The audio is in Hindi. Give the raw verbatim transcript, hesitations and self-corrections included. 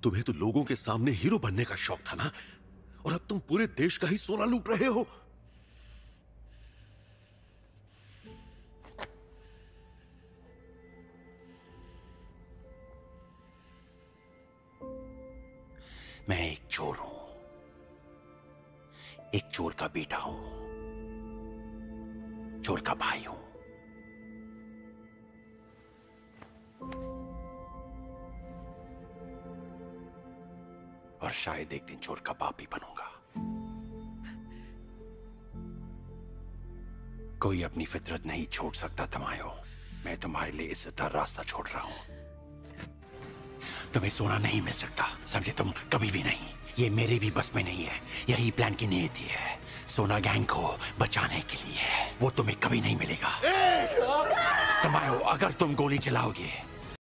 तुम्हें तो लोगों के सामने हीरो बनने का शौक था ना, और अब तुम पूरे देश का ही सोना लूट रहे हो। मैं एक चोर हूं, एक चोर का बेटा हूं, चोर का भाई हूं। और शायद एक दिन चोर का बाप भी बनूंगा। कोई अपनी फितरत नहीं छोड़ सकता तमायो। मैं तुम्हारे लिए इज्जतदार रास्ता छोड़ रहा हूं। तुम्हें सोना नहीं मिल सकता, समझे तुम? कभी भी नहीं। ये मेरे भी बस में नहीं है। यही प्लान की नियति है, सोना गैंग को बचाने के लिए। वो तुम्हें कभी नहीं मिलेगा। तमायो, अगर तुम गोली चलाओगे